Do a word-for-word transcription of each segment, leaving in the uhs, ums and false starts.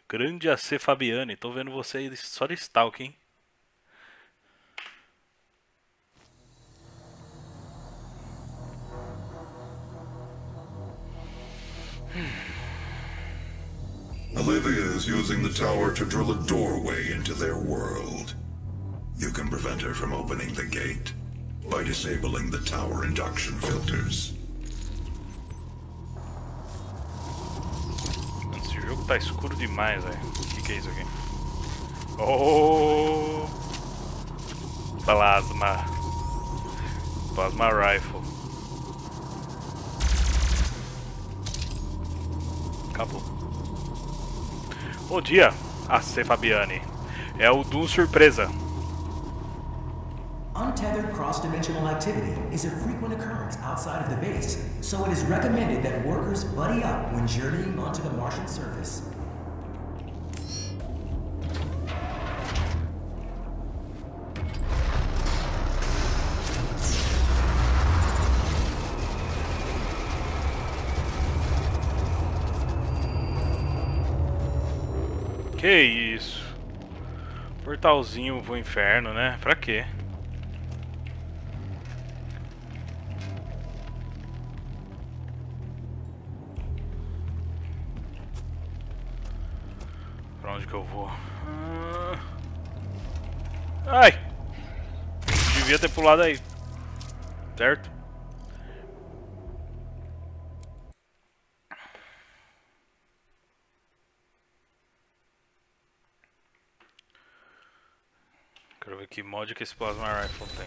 Grande A C Fabiane, tô vendo você aí só de stalk, hein? Olivia is using the tower to drill a doorway into their world. You can prevent her from opening the gate by disabling the tower induction filters. Esse jogo tá escuro demais, velho. O que, que é isso aqui? Oh! Plasma. Plasma Rifle. Acabou. Bom dia, A C Fabiane. É o Doom Surpresa. Untethered cross-dimensional activity is a frequent occurrence outside of the base, so it is recommended that workers buddy up when journeying onto the Martian surface. Que isso? Portalzinho pro inferno, né? Pra quê? Pra onde que eu vou? Ai! Devia ter pulado aí. Certo? Quero ver que mod que esse Plasma Rifle tem.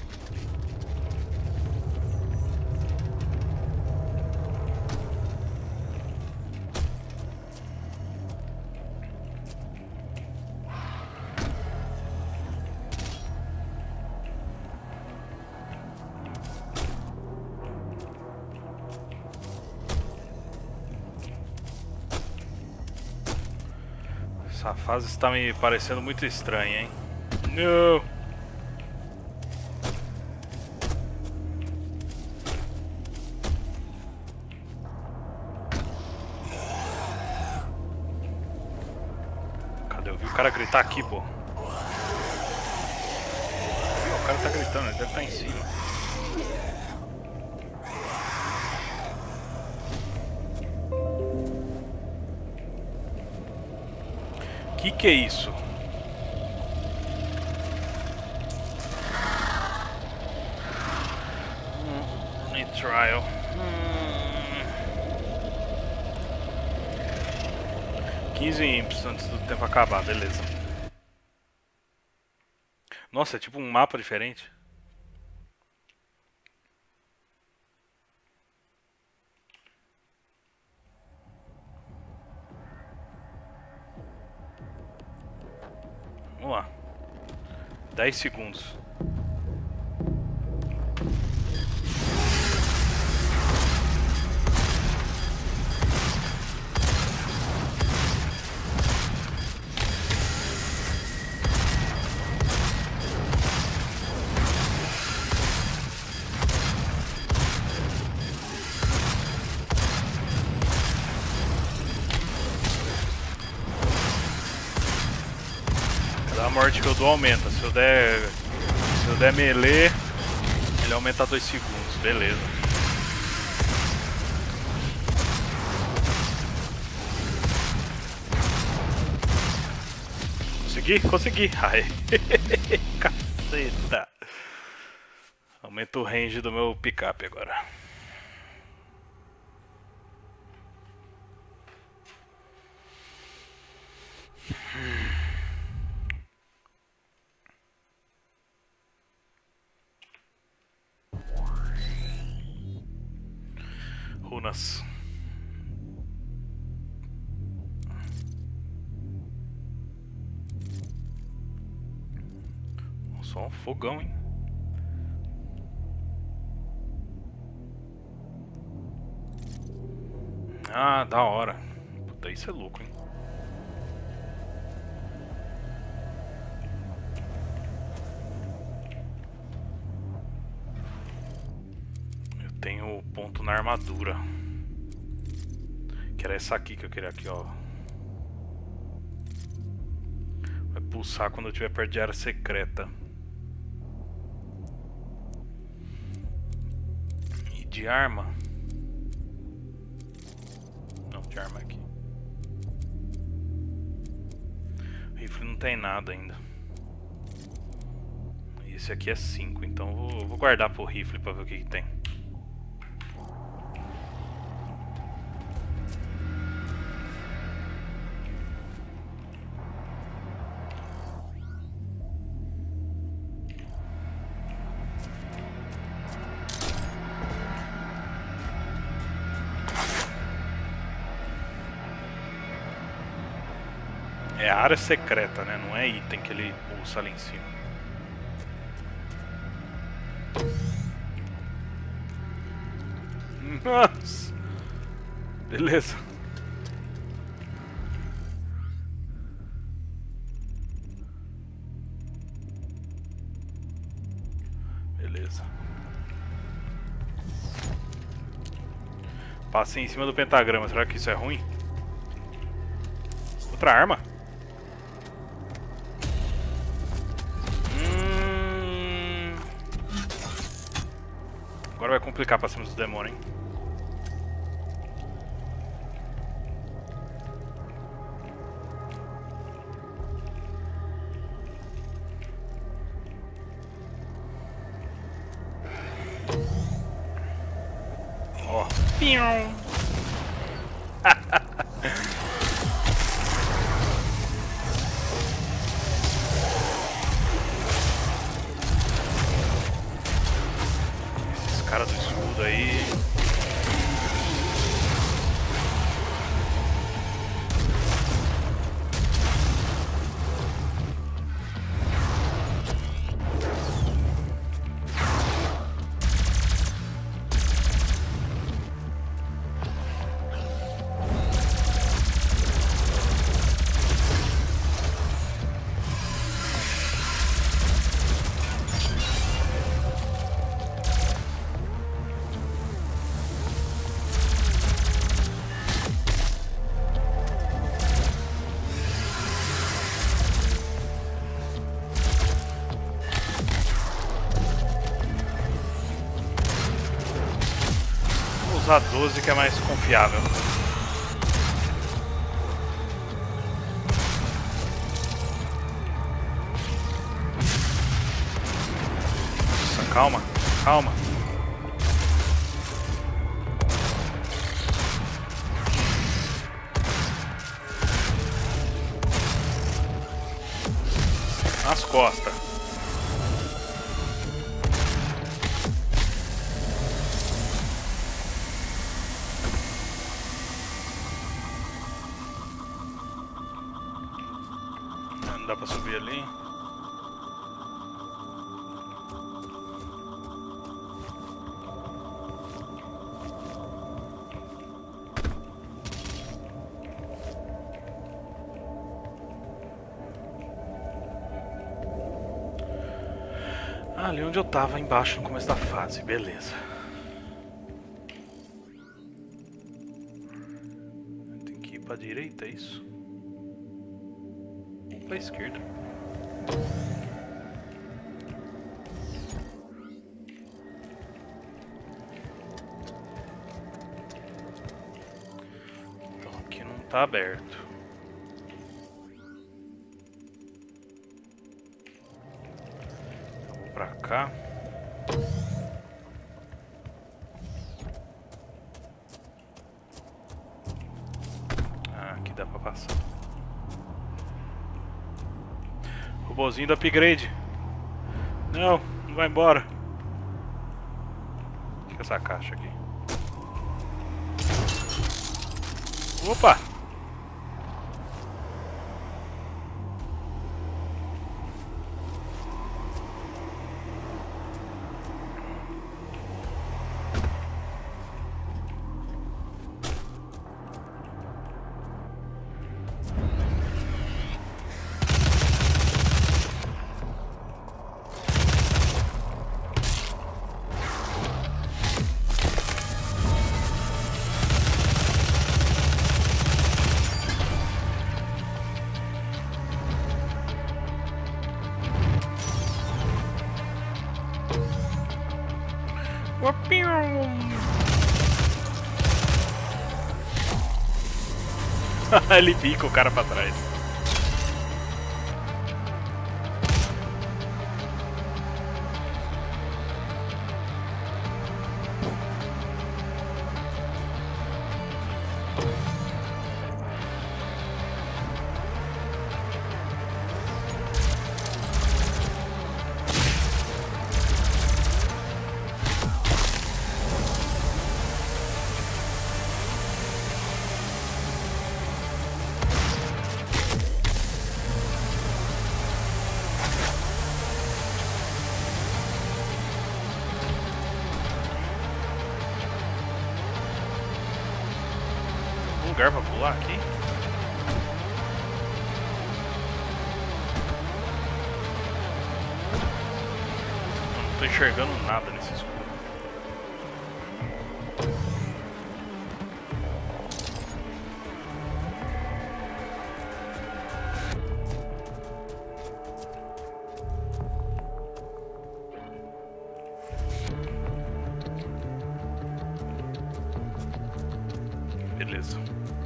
Essa fase está me parecendo muito estranha, hein? Não! Cadê? Eu vi o cara gritar aqui, pô. O cara tá gritando, ele deve estar em cima. Que que é isso? Hum, trial. Hum. quinze imps antes do tempo acabar, beleza. Nossa, é tipo um mapa diferente. Vamos lá. dez segundos. A morte que eu dou aumenta. Se eu der. Se eu der melee, ele aumenta dois segundos. Beleza. Consegui? Consegui. Ai. Caceta. Aumenta o range do meu picape agora. Runas. Só um fogão, hein? Ah, da hora. Puta, isso é louco, hein? Eu tenho ponto na armadura. Que era essa aqui que eu queria aqui, ó. pulsar quando eu estiver perto de área secreta. E de arma? Não, de arma aqui. O rifle não tem nada ainda. Esse aqui é cinco, então eu vou, vou guardar pro rifle pra ver o que, que tem. É área secreta, né? Não é item que ele pulsa ali em cima. Nossa! Beleza. Beleza. Passei em cima do pentagrama. Será que isso é ruim? Outra arma? Hum... Agora vai complicar pra cima dos demônios, hein? Ó. Pium. Esses caras do escudo aí. Usar doze que é mais confiável. Nossa, calma, calma. Nas costas. Não dá pra subir ali. Ah, ali onde eu tava, embaixo no começo da fase, beleza. Tem que ir pra direita, é isso? Pra esquerda. Então aqui não tá aberto. Então vou pra cá. Ah, aqui dá pra passar. Robozinho do upgrade. Não, não vai embora. O que é essa caixa aqui? Opa! Ele pica o cara pra trás. Lugar pra pular aqui? Não tô enxergando nada nesse escuro. Beleza.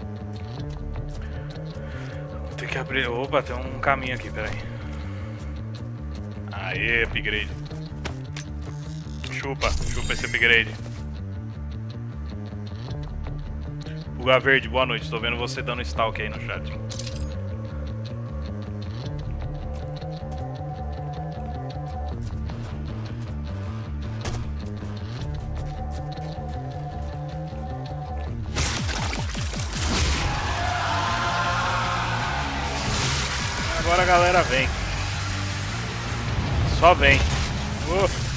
Tem que abrir. Opa, tem um caminho aqui, peraí. Aê, upgrade. Chupa, chupa esse upgrade. Lugar Verde, boa noite. Tô vendo você dando stalk aí no chat. Agora a galera vem. Só vem. Uh.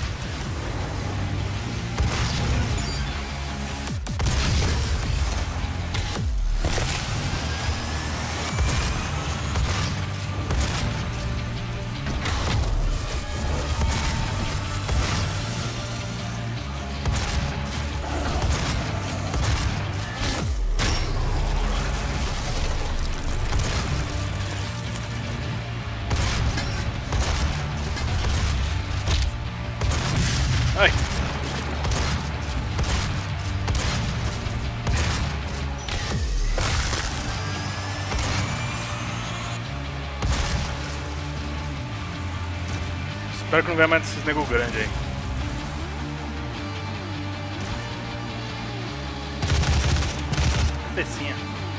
Ai. Espero que não venha mais desses nego grande aí. Cabecinha.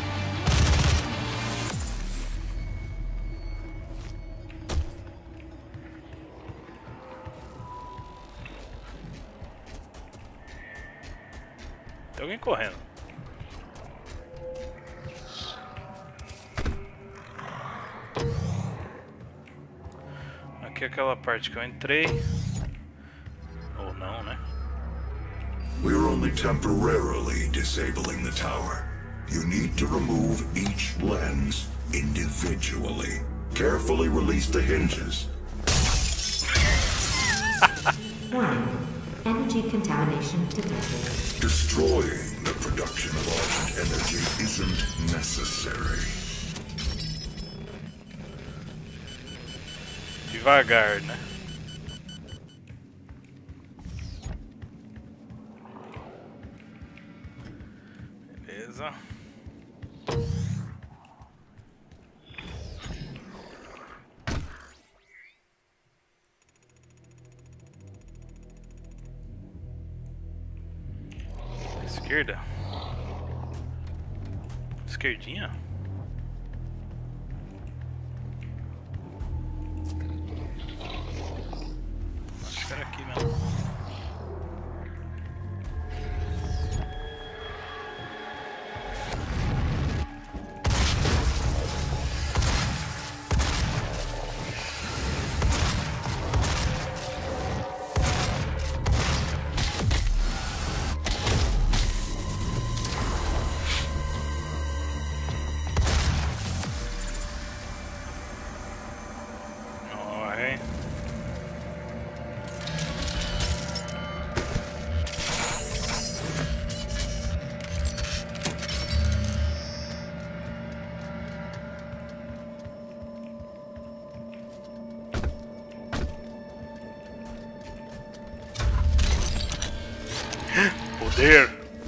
Tem alguém correndo. Aqui é aquela parte que eu entrei. Ou não, né? We're only temporarily disabling the tower. You need to remove each lens individually. Carefully release the hinges. Warning. Energy contamination detected. Destroying the production of Argent energy isn't necessary. Devagar, né? Beleza. Esquerda. Esquerdinha? Acho que era aqui mesmo. Poder.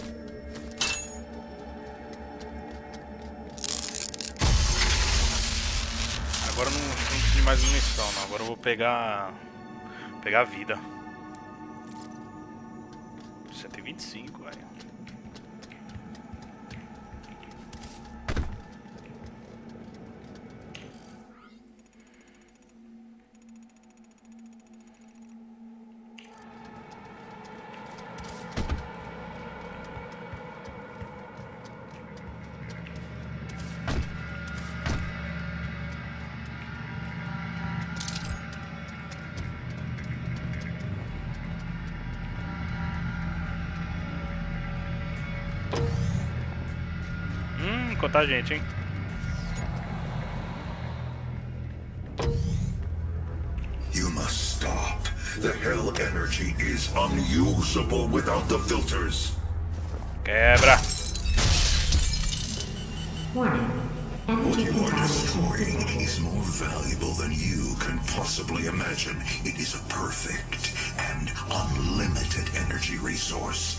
Agora não, não preciso de mais munição, não. Agora eu vou pegar... Pegar a vida. cento e vinte e cinco, velho. Hum, quanta gente, hein? You must stop. The hell energy is unusable without the filters. Quebra. Warning. What Energy you are contamination destroying detected. is more valuable than you can possibly imagine. It is a perfect and unlimited energy resource.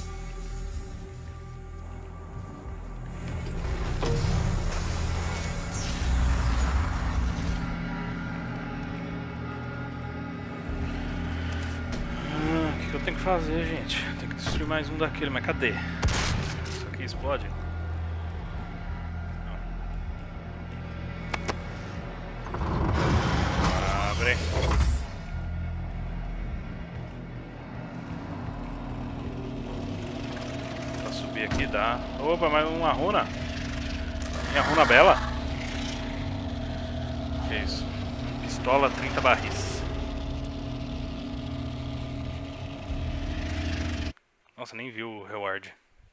Ah, o que, que eu tenho que fazer, gente? Tem que destruir mais um daquele, mas cadê? Isso aqui explode? Abre. Pra subir aqui dá. Opa, mais uma runa. Minha runa bela. Que isso? Pistola trinta barris. Nossa, nem viu o reward.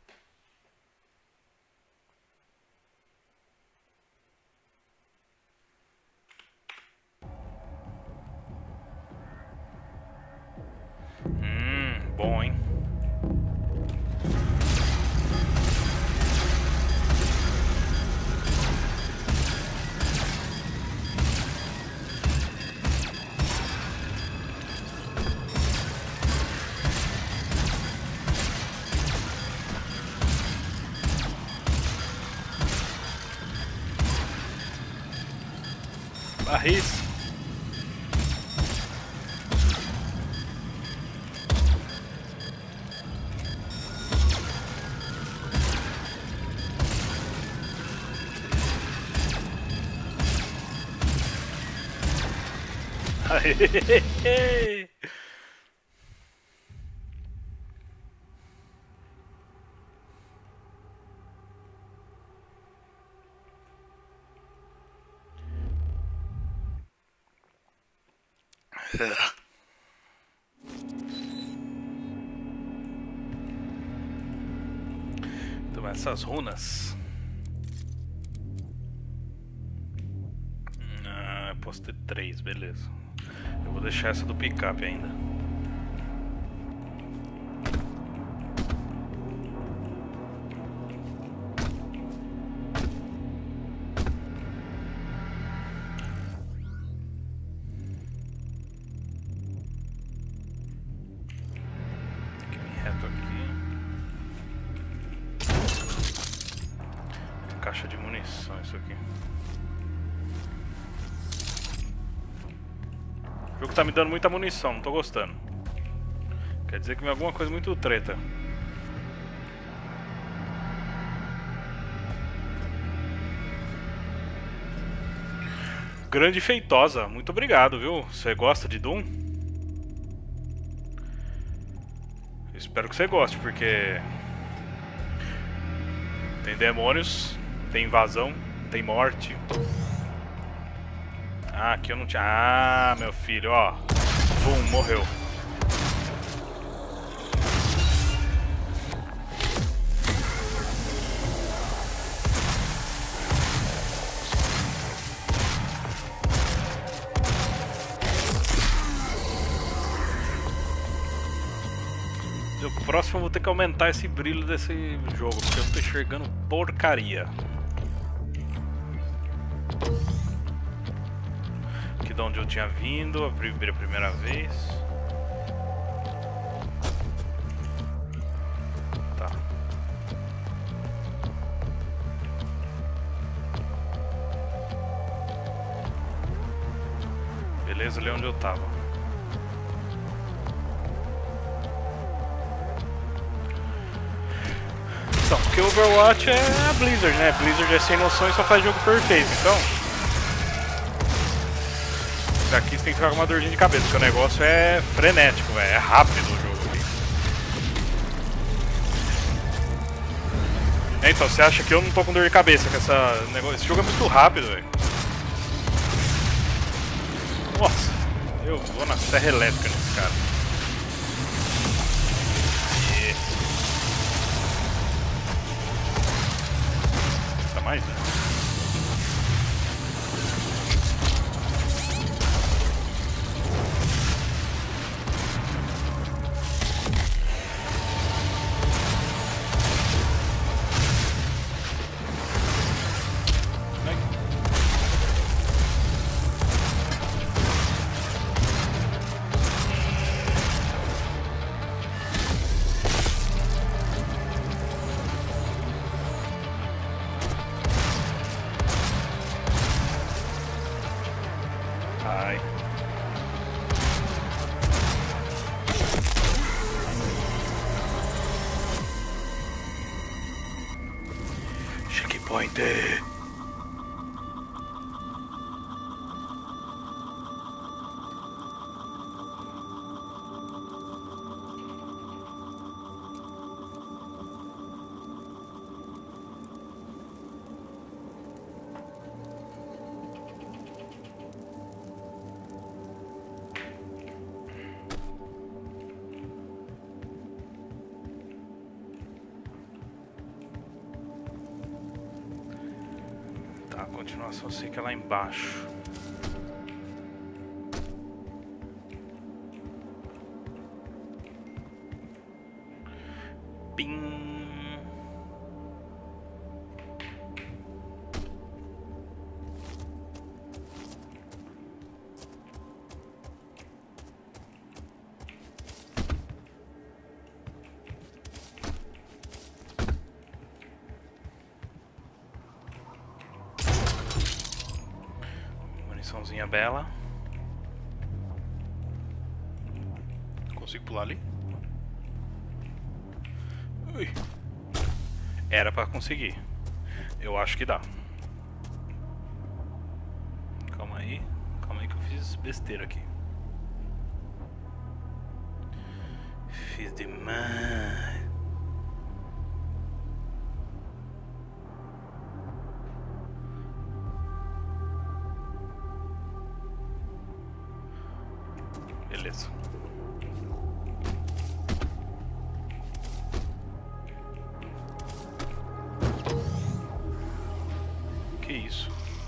Hum, bom, hein? Barris. Aê. Então essas runas. Ah, eu posso ter três, beleza. Eu vou deixar essa do picape ainda. Caixa de munição, isso aqui. O jogo tá me dando muita munição, não tô gostando. Quer dizer que vem alguma coisa muito treta. Grande Feitosa, muito obrigado, viu? Você gosta de Doom? Eu espero que você goste, porque tem demônios, tem invasão, tem morte. Ah, aqui eu não tinha... Ah, meu filho, ó. Bum, morreu. O próximo eu vou ter que aumentar esse brilho desse jogo, porque eu não tô enxergando porcaria. Aqui de onde eu tinha vindo, a primeira, a primeira vez. Tá. Beleza, ali onde eu tava. Então, porque o Overwatch é a Blizzard, né? Blizzard é sem noção e só faz jogo perfeito, então... Daqui você tem que ficar com uma dorzinha de cabeça, porque o negócio é frenético, véio, é rápido o jogo aqui. É, então, você acha que eu não tô com dor de cabeça com essa negócio? Esse jogo é muito rápido, velho. Nossa, eu vou na serra elétrica nesse cara. E... Tá mais, né? Ai. Checkpoint. A continuação eu sei que é lá embaixo. Pim. Muniçãozinha bela. Consigo pular ali? Ui. Era pra conseguir. Eu acho que dá. Calma aí. Calma aí que eu fiz besteira aqui. Fiz demais. Beleza. Que isso?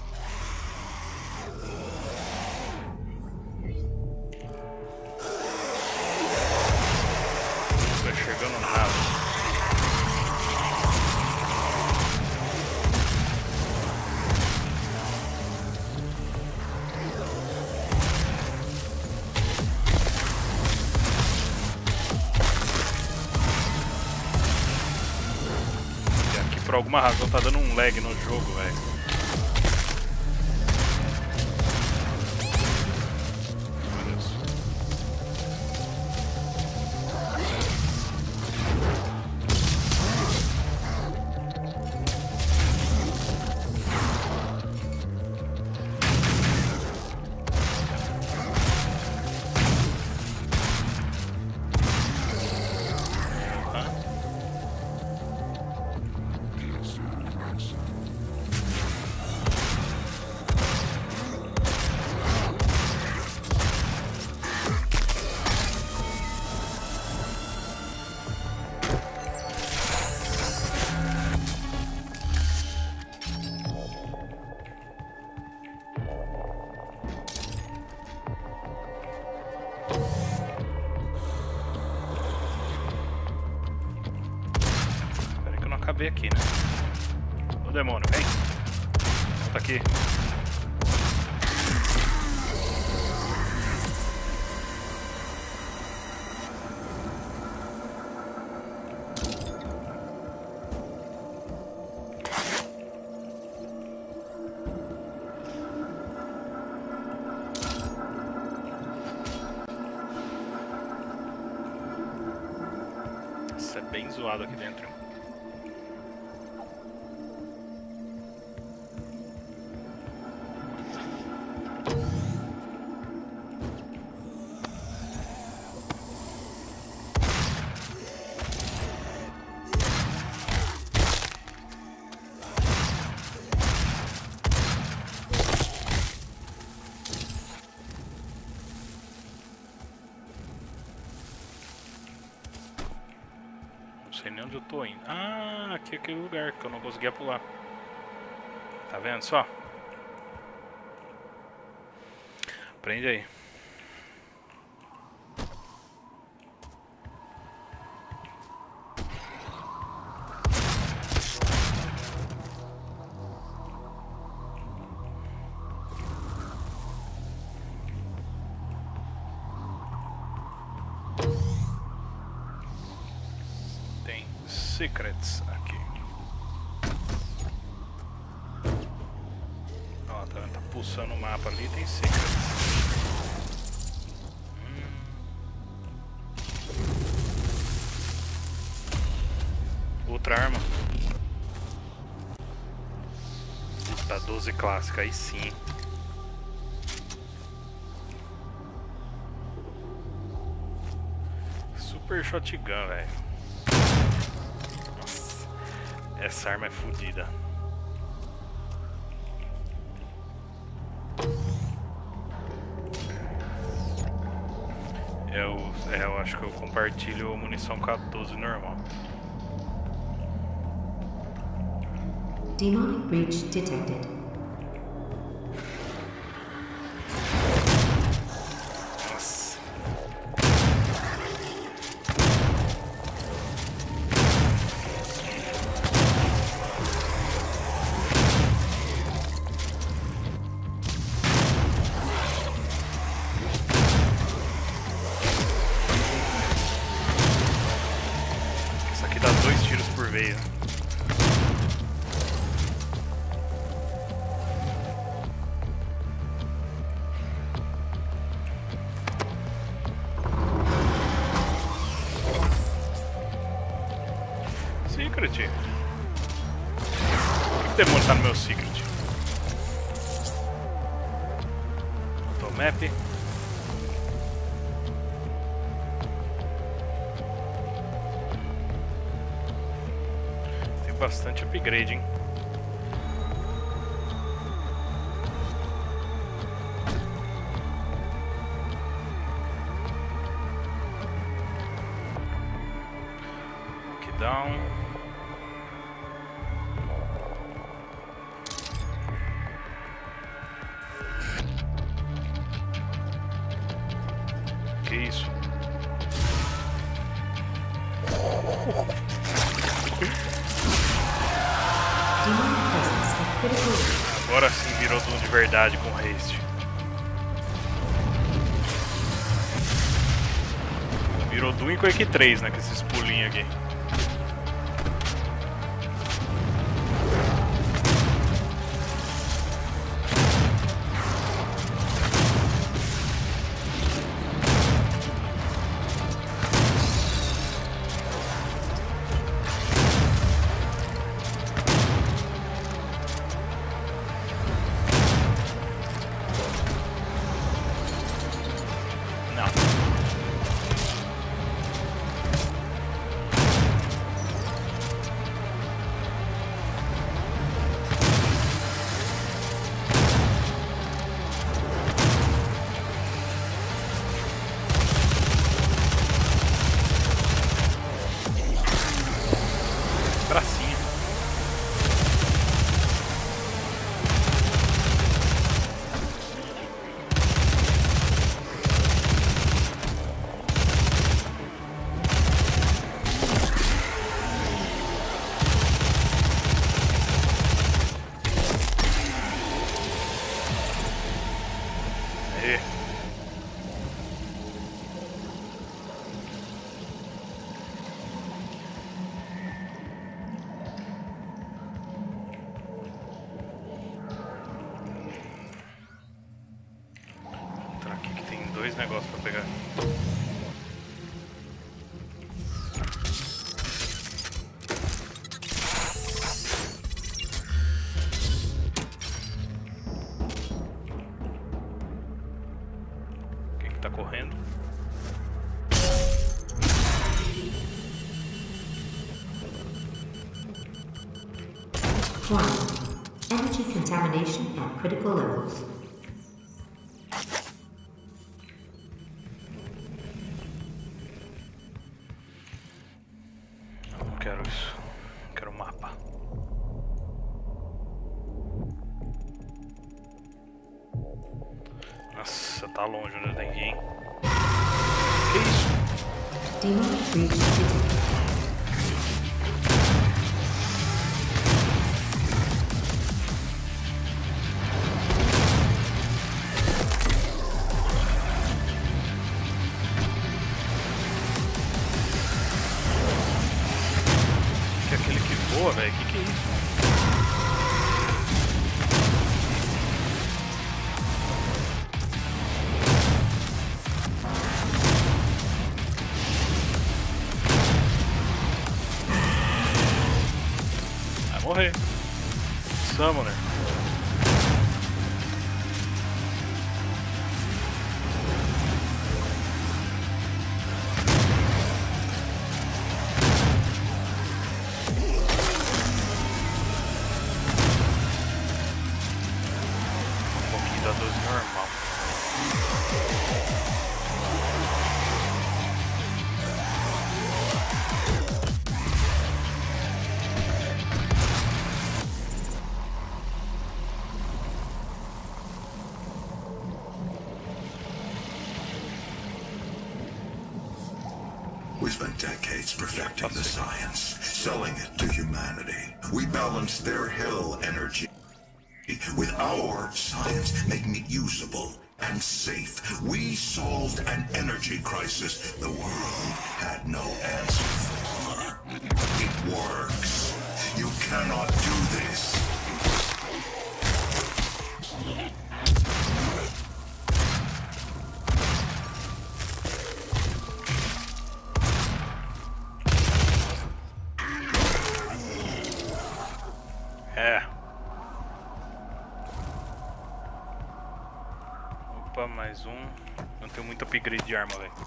Não tô enxergando nada. Por alguma razão tá dando um lag no jogo, velho. Acabei aqui, né? Ô demônio, vem! Volta aqui. Nossa, é bem zoado aqui dentro. Não sei nem onde eu tô indo. Ah, aqui é aquele lugar que eu não conseguia pular. Tá vendo só? Prende aí. Secrets aqui. Ó, tá, tá pulsando o mapa ali, tem secrets. Hum. Outra arma. Da doze clássica, aí sim. Super shotgun, velho. Essa arma é fodida. Eu, é, eu acho que eu compartilho munição com a doze normal. Demonic breach detected. Nossa. Veio. Secret. O que demônio tá no meu secret? Automap. Bastante upgrade, hein? Knockdown. Que isso? Agora sim virou Doom de verdade com haste. Virou Doom e Quake três, né? Com esses pulinhos aqui. Dois negócios pra pegar. Warning. Energy contamination at critical levels. Não quero isso. Quero o mapa. Nossa, tá longe onde eu tenho que ir. Que isso? Demon breach detected. Que é aquele que voa, velho? Que que é isso? Vai morrer. Summoner. Um pouquinho da dose normal. We spent decades perfecting the science, selling it to humanity. We balanced their hell energy with our science, making it usable and safe. We solved an energy crisis the world had no answer for. It works. You cannot do this. É. Opa, mais um. Não tenho muito upgrade de arma, velho.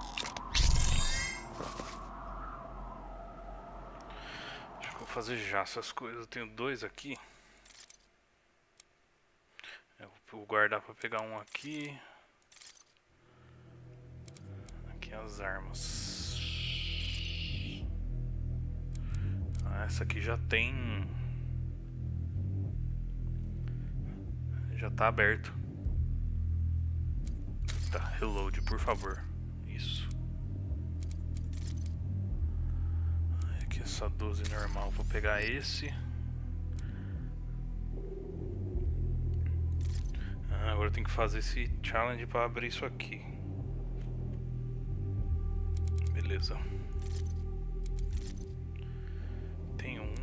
Acho que eu vou fazer já essas coisas. Eu tenho dois aqui. Eu vou guardar pra pegar um aqui. Aqui as armas. Ah, essa aqui já tem. Já tá aberto. Tá, reload, por favor. Isso. Aqui essa doze normal. Vou pegar esse. Ah, agora eu tenho que fazer esse challenge pra abrir isso aqui. Beleza. Tem um.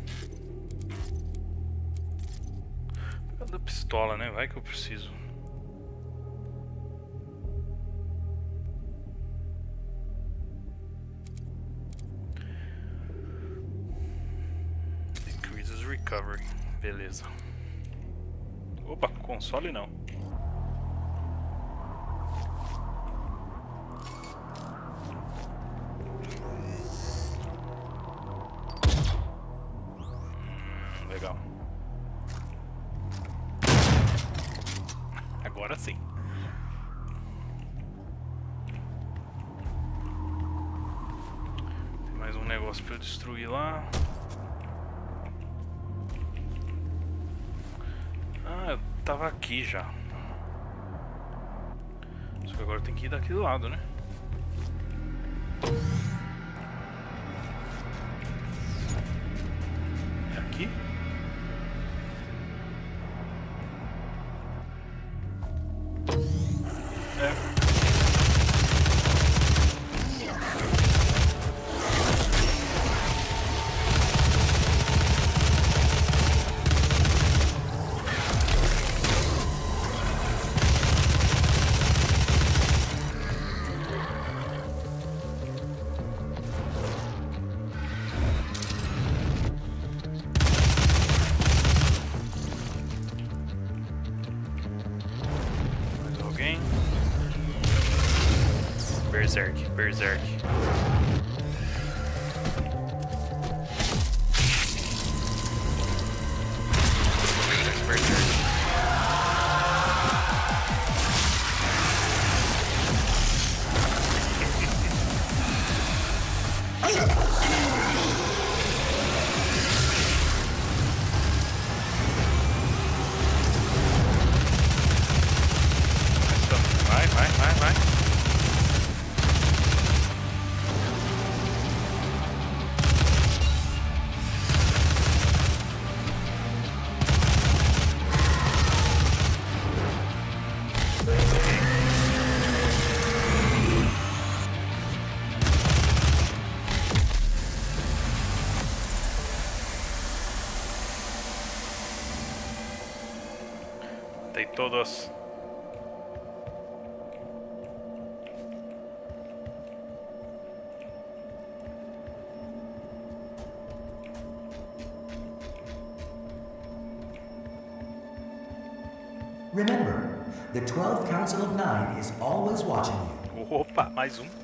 Vou pegar da pistola, né? Vai que eu preciso. Decreases recovery. Beleza. Opa, console não. Hum, legal. Agora sim. Tem mais um negócio pra eu destruir lá. Ah, eu tava aqui já. Só que agora tem que ir daquele lado, né? É aqui? É. Berserk, Berserk. Vai, vai, vai, vai. Tem todos. Remember, the twelfth Council of Nine is always watching you. Opa, mais um.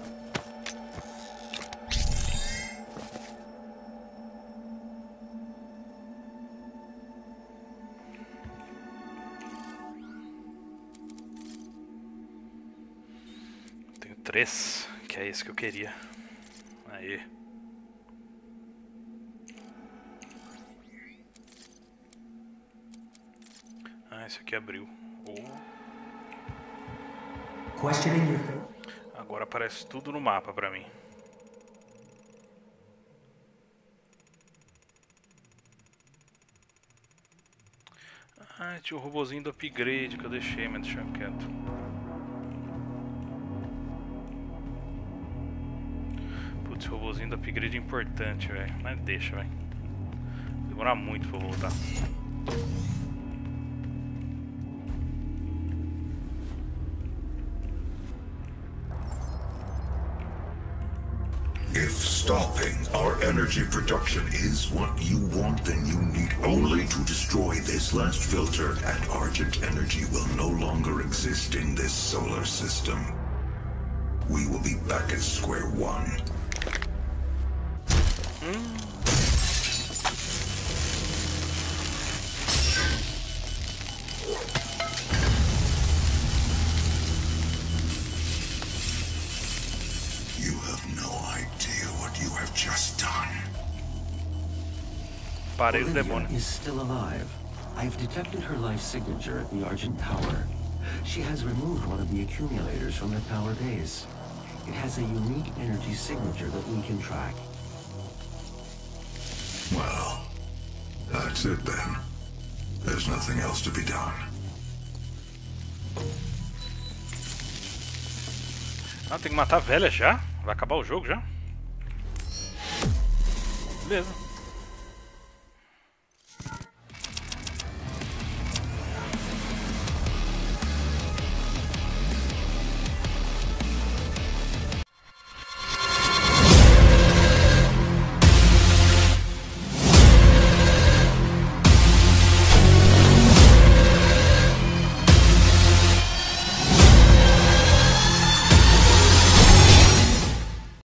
Tenho três, que é esse que eu queria. Aí. Ah, esse aqui abriu. Oh. Questioning your... Agora aparece tudo no mapa pra mim. Ah, tinha o robozinho do upgrade que eu deixei, mas deixa quieto. Putz, o robozinho do upgrade é importante, velho. Mas deixa, velho. Demora muito pra eu voltar. If stopping our energy production is what you want, then you need only to destroy this last filter, and Argent energy will no longer exist in this solar system. We will be back at square one. Mm. Olivia is still alive. I've detected her life signature at the Argent Tower. She has removed one of the accumulators from the tower base. It has a unique energy signature that we can track. Well, that's it then. There's nothing else to be done. Ah, tem que matar a velha já? Vai acabar o jogo já? Beleza.